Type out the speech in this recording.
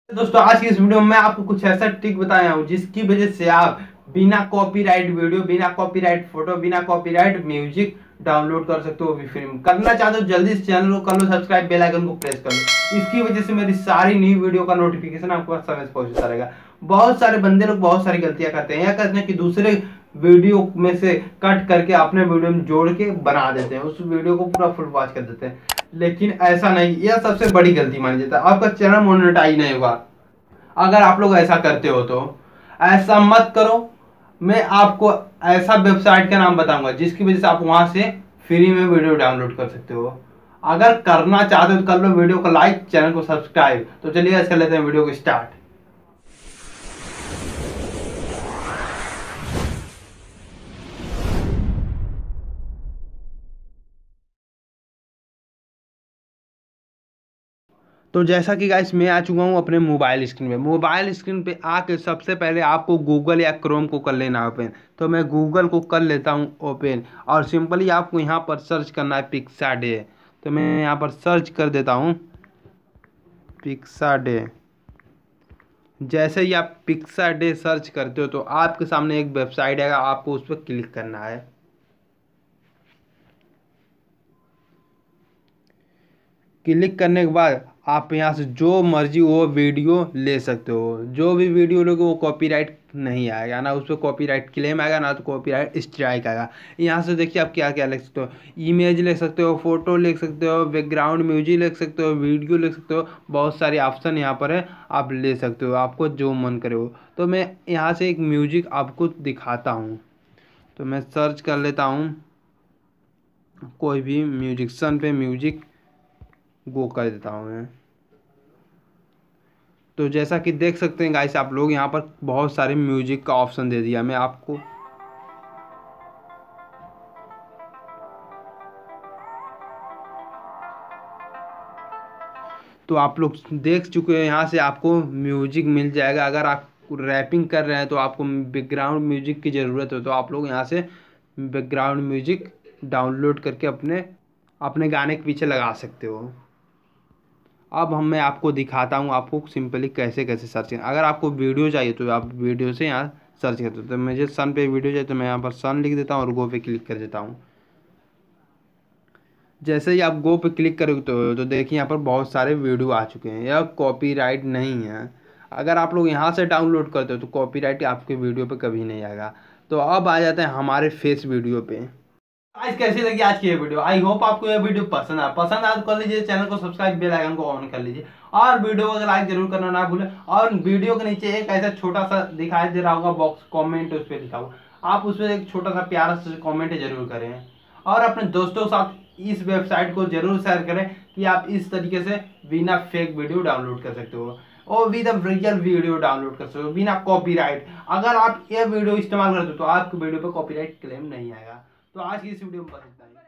दोस्तों आज की इस वीडियो में मैं आपको कुछ ऐसा ट्रिक बताया हूँ जिसकी वजह से आप बिना कॉपीराइट वीडियो, बिना कॉपीराइट फोटो, बिना कॉपीराइट म्यूजिक डाउनलोड कर सकते हो। भी फिल्म करना चाहते हो जल्दी से चैनल को कर लो सब्सक्राइब, बेल आइकन को प्रेस कर लो। इसकी वजह से मेरी सारी न्यू वीडियो का नोटिफिकेशन आपके पास समय से पहुंचता रहेगा। बहुत सारे बंदे लोग बहुत सारी गलतियां करते हैं, यह करते हैं कि दूसरे वीडियो में से कट करके अपने वीडियो में जोड़ के बना देते हैं, उस वीडियो को पूरा फुल वॉच कर देते हैं। लेकिन ऐसा नहीं, यह सबसे बड़ी गलती मानी जाती है। आपका चैनल मोनेटाइज नहीं होगा अगर आप लोग ऐसा करते हो। तो ऐसा मत करो। मैं आपको ऐसा वेबसाइट का नाम बताऊंगा जिसकी वजह से आप वहां से फ्री में वीडियो डाउनलोड कर सकते हो। अगर करना चाहते हो तो कर लो। वीडियो को लाइक, चैनल को सब्सक्राइब। तो चलिए आज कर लेते हैं वीडियो को स्टार्ट। तो जैसा कि गाइस मैं आ चुका हूँ अपने मोबाइल स्क्रीन पे। मोबाइल स्क्रीन पे आके सबसे पहले आपको गूगल या क्रोम को कर लेना ओपन। तो मैं गूगल को कर लेता हूँ ओपन और सिंपली आपको यहाँ पर सर्च करना है पिक्साडे। तो मैं यहाँ पर सर्च कर देता हूँ पिक्साडे। जैसे ही आप पिक्साडे सर्च करते हो तो आपके सामने एक वेबसाइट आएगा, आपको उस पर क्लिक करना है। क्लिक करने के बाद आप यहाँ से जो मर्जी वो वीडियो ले सकते हो। जो भी वीडियो लोगे वो कॉपीराइट नहीं आएगा, ना उस पर कॉपीराइट क्लेम आएगा ना तो कॉपीराइट स्ट्राइक आएगा। यहाँ से देखिए आप क्या क्या लिख सकते हो। इमेज ले सकते हो, फोटो लिख सकते हो, बैकग्राउंड म्यूजिक लिख सकते हो, वीडियो लिख सकते हो। बहुत सारे ऑप्शन यहाँ पर है, आप ले सकते हो आपको जो मन करे हो। तो मैं यहाँ से एक म्यूजिक आपको दिखाता हूँ। तो मैं सर्च कर लेता हूँ कोई भी म्यूजिशियन पे, म्यूजिक गो कर देता हूँ मैं। तो जैसा कि देख सकते हैं गाइस आप लोग, यहाँ पर बहुत सारे म्यूजिक का ऑप्शन दे दिया मैं आपको। तो आप लोग देख चुके हैं, यहाँ से आपको म्यूजिक मिल जाएगा। अगर आप रैपिंग कर रहे हैं तो आपको बैकग्राउंड म्यूजिक की ज़रूरत हो तो आप लोग यहाँ से बैकग्राउंड म्यूजिक डाउनलोड करके अपने अपने गाने के पीछे लगा सकते हो। अब मैं आपको दिखाता हूँ आपको सिंपली कैसे कैसे सर्च करना। अगर आपको वीडियो चाहिए तो आप वीडियो से यहाँ सर्च करते हो। तो मुझे सन पे वीडियो चाहिए तो मैं यहाँ पर सन लिख देता हूँ और गो पे क्लिक कर देता हूँ। जैसे ही आप गो पे क्लिक करोगे तो देखिए यहाँ पर बहुत सारे वीडियो आ चुके हैं। यह कॉपीराइट नहीं है। अगर आप लोग यहाँ से डाउनलोड करते हो तो कॉपीराइट आपके वीडियो पे कभी नहीं आएगा। तो अब आ जाते हैं हमारे फेस वीडियो पे। आज कैसी लगी आज की ये वीडियो? आई होप आपको ये वीडियो पसंद आया तो कर लीजिए, चैनल को सब्सक्राइब, बेल आइकन को ऑन कर लीजिए और वीडियो को लाइक जरूर करना ना भूलें। और वीडियो के नीचे एक ऐसा छोटा सा दिखाई दे रहा होगा बॉक्स, कमेंट, उस पर लिखा हुआ, आप उस पर एक छोटा सा प्यारा सा कमेंट जरूर करें और अपने दोस्तों के साथ इस वेबसाइट को जरूर शेयर करें कि आप इस तरीके से बिना फेक वीडियो डाउनलोड कर सकते हो और विद रियल वीडियो डाउनलोड कर सकते हो बिना कॉपीराइट। अगर आप ये वीडियो इस्तेमाल करते हो तो आपके वीडियो पर कॉपीराइट क्लेम नहीं आएगा। तो आज की इस वीडियो में बस इतना ही।